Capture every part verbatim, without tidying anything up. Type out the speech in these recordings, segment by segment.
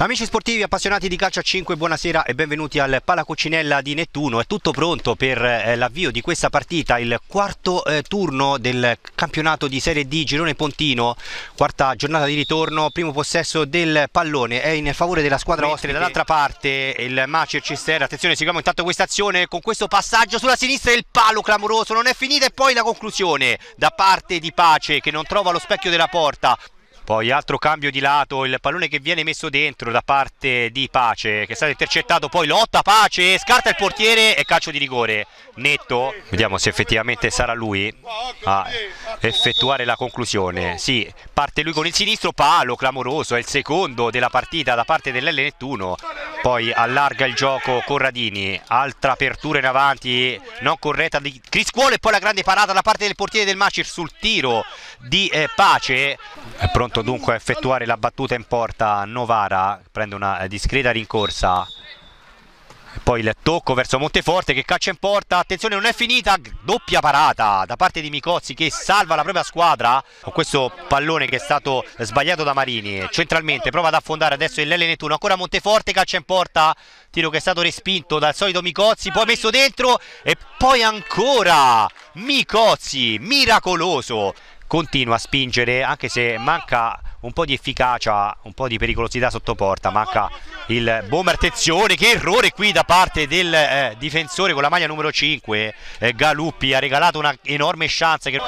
Amici sportivi appassionati di calcio a cinque, buonasera e benvenuti al Palacoccinella di Nettuno. È tutto pronto per eh, l'avvio di questa partita, il quarto eh, turno del campionato di Serie D Girone Pontino, quarta giornata di ritorno, primo possesso del pallone, è in favore della squadra ospite. Dall'altra parte il Macir Cisterna, attenzione, seguiamo intanto questa azione con questo passaggio sulla sinistra, il palo clamoroso, non è finita e poi la conclusione da parte di Pace che non trova lo specchio della porta. Poi altro cambio di lato, il pallone che viene messo dentro da parte di Pace che è stato intercettato, poi lotta Pace, scarta il portiere e calcio di rigore netto. Vediamo se effettivamente sarà lui a effettuare la conclusione. Sì, parte lui con il sinistro, palo clamoroso, è il secondo della partita da parte dell'L Nettuno. Poi allarga il gioco Corradini, altra apertura in avanti non corretta di Criscuolo e poi la grande parata da parte del portiere del Macir sul tiro di eh, Pace. È pronto dunque a effettuare la battuta in porta Novara, prende una discreta rincorsa. Poi il tocco verso Monteforte che caccia in porta, attenzione non è finita, doppia parata da parte di Micozzi che salva la propria squadra con questo pallone che è stato sbagliato da Marini. Centralmente prova ad affondare adesso il L Nettuno, ancora Monteforte, caccia in porta, tiro che è stato respinto dal solito Micozzi, poi messo dentro e poi ancora Micozzi, miracoloso. Continua a spingere anche se manca un po' di efficacia, un po' di pericolosità sotto porta, manca il bomber. Attenzione, che errore qui da parte del eh, difensore con la maglia numero cinque, eh, Galuppi ha regalato una enorme chance che...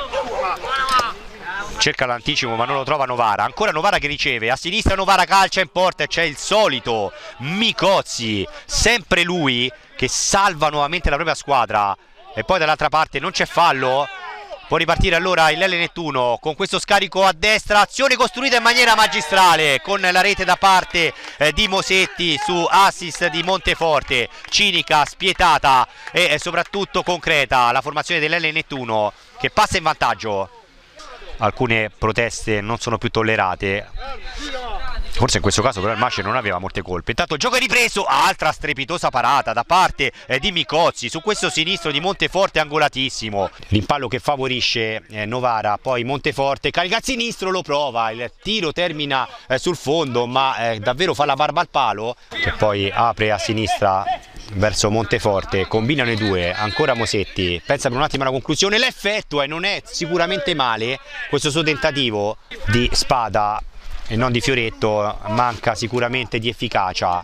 cerca l'anticipo ma non lo trova Novara, ancora Novara che riceve, a sinistra Novara calcia in porta e c'è il solito Micozzi, sempre lui che salva nuovamente la propria squadra. E poi dall'altra parte non c'è fallo. Può ripartire allora il L Nettuno con questo scarico a destra, azione costruita in maniera magistrale con la rete da parte eh, di Mosetti su assist di Monteforte, cinica, spietata e eh, soprattutto concreta la formazione dell'L Nettuno che passa in vantaggio. Alcune proteste non sono più tollerate, forse in questo caso però il Macir non aveva molte colpe. Intanto il gioco è ripreso, altra strepitosa parata da parte eh, di Micozzi su questo sinistro di Monteforte angolatissimo, l'impallo che favorisce eh, Novara, poi Monteforte carica al sinistro, lo prova, il tiro termina eh, sul fondo ma eh, davvero fa la barba al palo, che poi apre a sinistra verso Monteforte, combinano i due, ancora Mosetti, pensa per un attimo alla conclusione, l'effettua e non è sicuramente male questo suo tentativo di spada e non di fioretto, manca sicuramente di efficacia,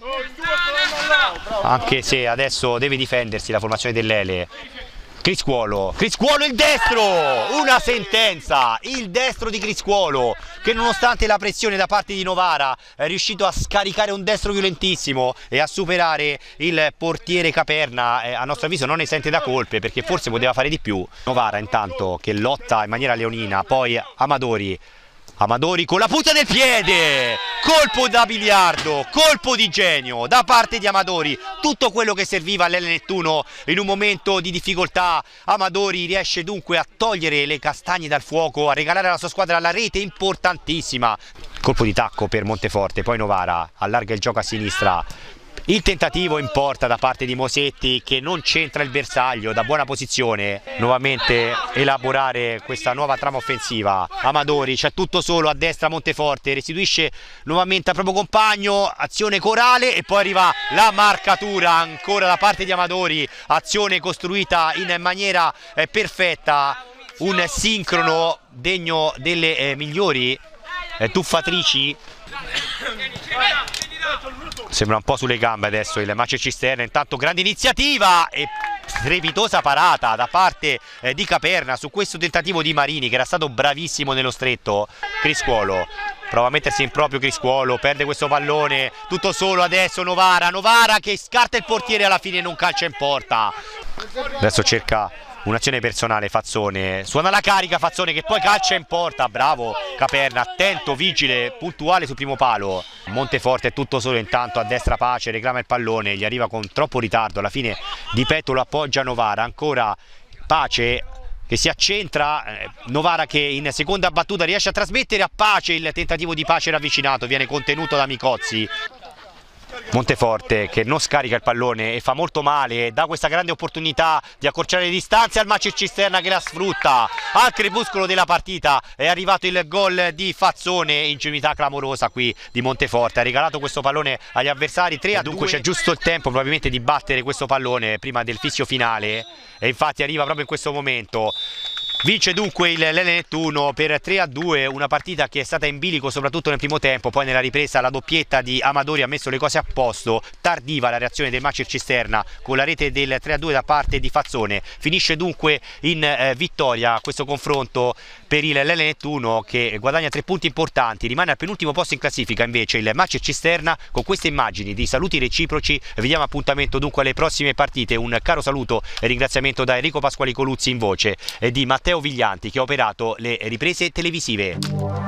anche se adesso deve difendersi la formazione dell'Ele. Criscuolo, Criscuolo il destro, una sentenza, il destro di Criscuolo che nonostante la pressione da parte di Novara è riuscito a scaricare un destro violentissimo e a superare il portiere Caperna, eh, a nostro avviso non ne sente da colpe perché forse poteva fare di più. Novara intanto che lotta in maniera leonina, poi Amadori, Amadori con la punta del piede, colpo da biliardo, colpo di genio da parte di Amadori, tutto quello che serviva all'L Nettuno in un momento di difficoltà. Amadori riesce dunque a togliere le castagne dal fuoco, a regalare alla sua squadra la rete importantissima. Colpo di tacco per Monteforte, poi Novara allarga il gioco a sinistra. Il tentativo in porta da parte di Mosetti che non centra il bersaglio da buona posizione, nuovamente elaborare questa nuova trama offensiva. Amadori c'è tutto solo a destra, Monteforte restituisce nuovamente al proprio compagno, azione corale e poi arriva la marcatura ancora da parte di Amadori, azione costruita in maniera eh, perfetta, un sincrono degno delle eh, migliori eh, tuffatrici. Sembra un po' sulle gambe adesso il Macir Cisterna, intanto grande iniziativa e strepitosa parata da parte eh, di Caperna su questo tentativo di Marini che era stato bravissimo nello stretto. Criscuolo prova a mettersi in proprio, Criscuolo perde questo pallone, tutto solo adesso Novara, Novara che scarta il portiere, alla fine non calcia in porta. Adesso cerca un'azione personale Fazzone, suona la carica Fazzone che poi calcia in porta, bravo Caperna, attento, vigile, puntuale sul primo palo. Monteforte è tutto solo intanto a destra, Pace reclama il pallone, gli arriva con troppo ritardo, alla fine di petto lo appoggia Novara, ancora Pace che si accentra, eh, Novara che in seconda battuta riesce a trasmettere a Pace, il tentativo di Pace ravvicinato, viene contenuto da Micozzi. Monteforte che non scarica il pallone e fa molto male, dà questa grande opportunità di accorciare le distanze al Macir Cisterna che la sfrutta. Al crepuscolo della partita è arrivato il gol di Fazzone, ingenuità clamorosa qui di Monteforte, ha regalato questo pallone agli avversari tre a due. Dunque c'è giusto il tempo probabilmente di battere questo pallone prima del fischio finale e infatti arriva proprio in questo momento. Vince dunque il Lele Nettuno per tre a due, una partita che è stata in bilico soprattutto nel primo tempo, poi nella ripresa la doppietta di Amadori ha messo le cose a posto, tardiva la reazione del Macir Cisterna con la rete del tre a due da parte di Fazzone. Finisce dunque in eh, vittoria questo confronto per il Lele Nettuno che guadagna tre punti importanti, rimane al penultimo posto in classifica invece il Macir Cisterna. Con queste immagini di saluti reciproci vi diamo appuntamento dunque alle prossime partite, un caro saluto e ringraziamento da Enrico Pasquali Coluzzi in voce e di Matteo Viglianti che ha operato le riprese televisive.